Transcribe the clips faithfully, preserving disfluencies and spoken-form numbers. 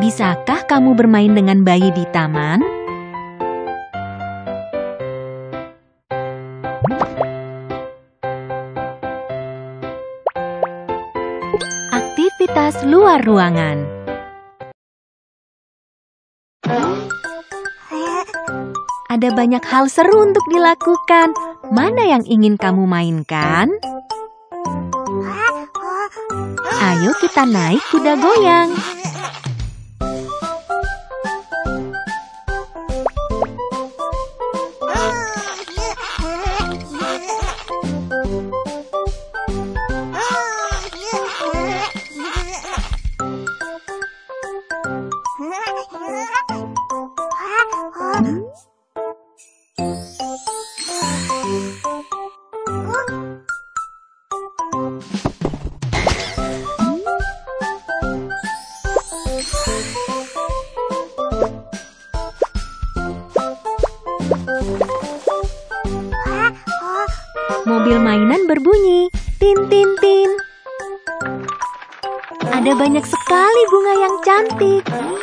Bisakah kamu bermain dengan bayi di taman? Aktivitas luar ruangan. Ada banyak hal seru untuk dilakukan. Mana yang ingin kamu mainkan? Ayo kita naik kuda goyang. Mobil mainan berbunyi, tin tin tin. Ada banyak sekali bunga yang cantik.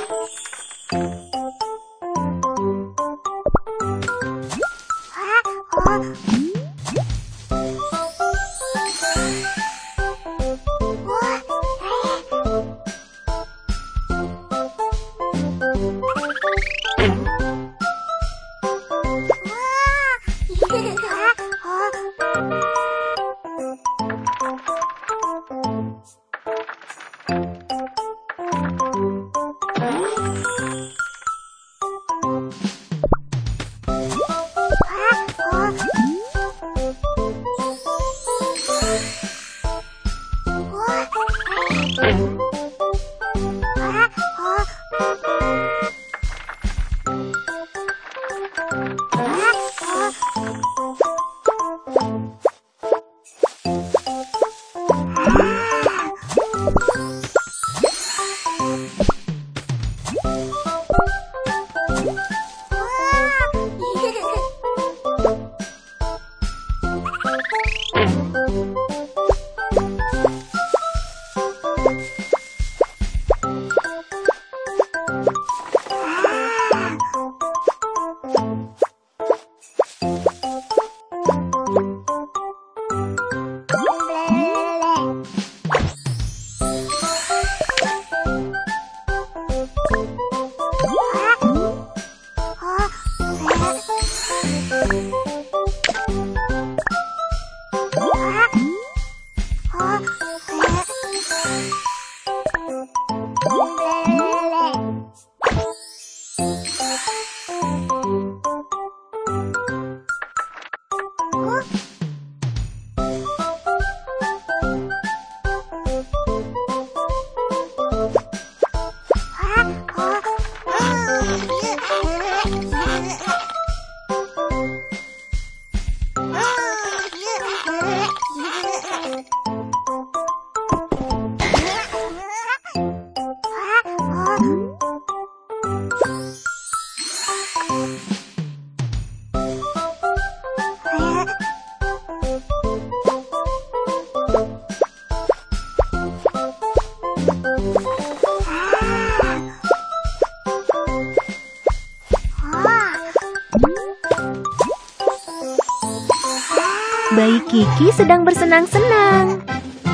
Bayi Kiki sedang bersenang-senang.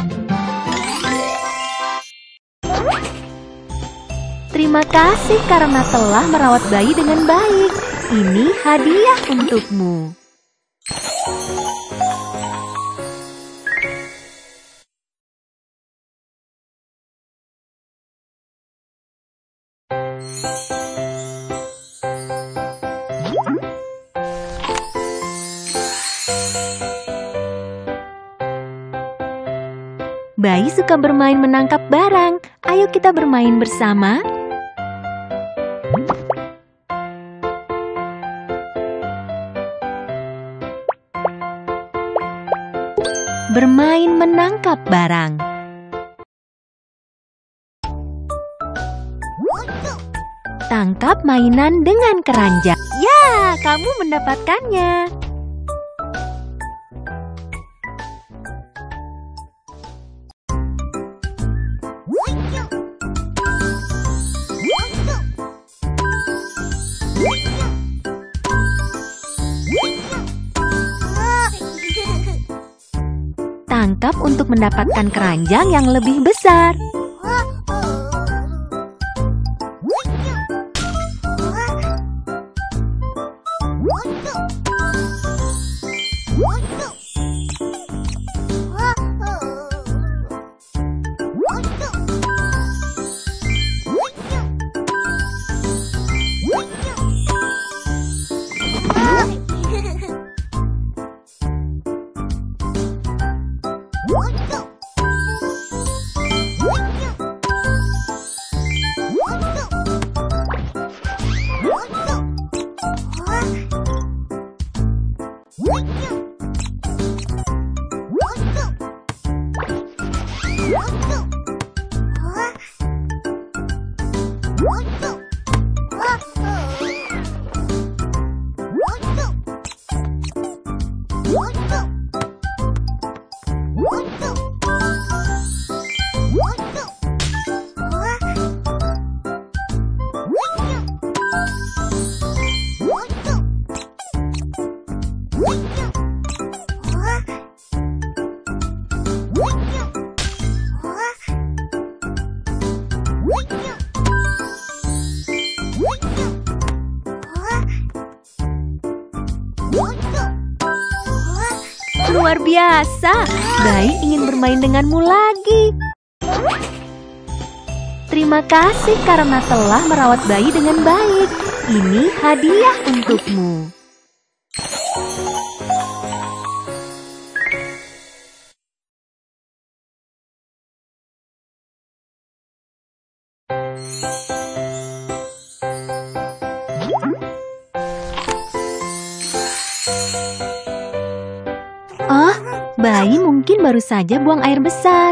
Terima kasih karena telah merawat bayi dengan baik. Ini hadiah untukmu. Bayi suka bermain menangkap barang. Ayo kita bermain bersama. Bermain menangkap barang. Tangkap mainan dengan keranjang. Ya, kamu mendapatkannya. menangkap untuk mendapatkan keranjang yang lebih besar. Luar biasa, bayi ingin bermain denganmu lagi. Terima kasih karena telah merawat bayi dengan baik. Ini hadiah untukmu. Oh, bayi mungkin baru saja buang air besar.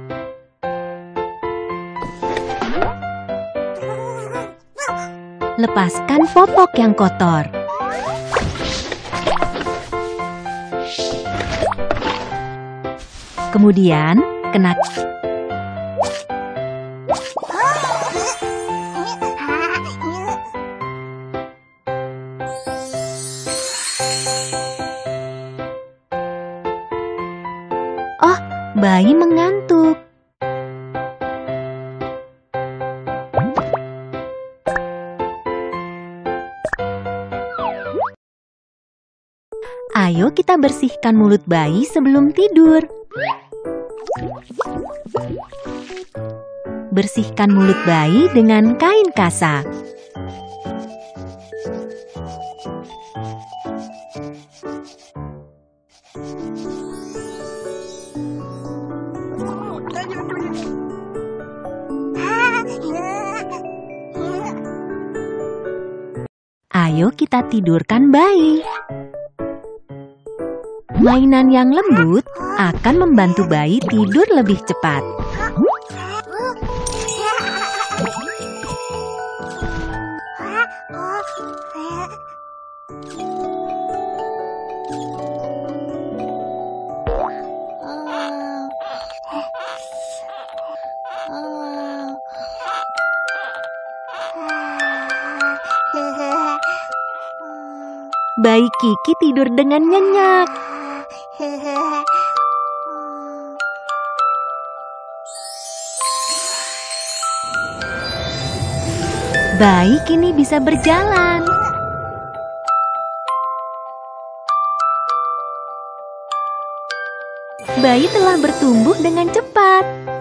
Lepaskan popok yang kotor. Kemudian, kenak. Oh, bayi mengantuk. Ayo kita bersihkan mulut bayi sebelum tidur. Bersihkan mulut bayi dengan kain kasa. Ayo kita tidurkan bayi. Mainan yang lembut akan membantu bayi tidur lebih cepat. Bayi Kiki tidur dengan nyenyak. Bayi kini bisa berjalan. Bayi telah bertumbuh dengan cepat.